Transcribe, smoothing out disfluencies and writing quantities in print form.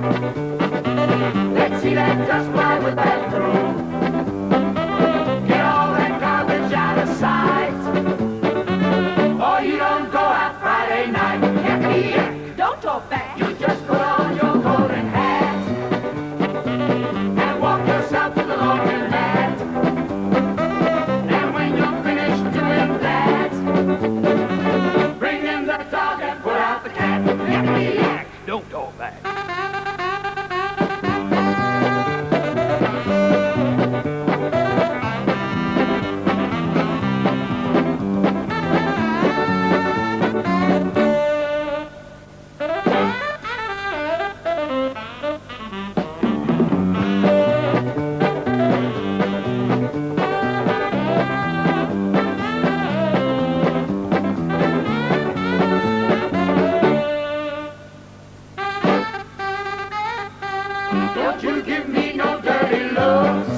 Let's see that dust fly with that broom. Get all that garbage out of sight. Oh, you don't go out Friday night. Yakety yak. Don't talk back. You just put on your coat and hat and walk yourself to the laundromat. And when you're finished doing that, bring in the dog and put out the cat. Yakety yak. Don't talk back. Don't you give me no dirty looks.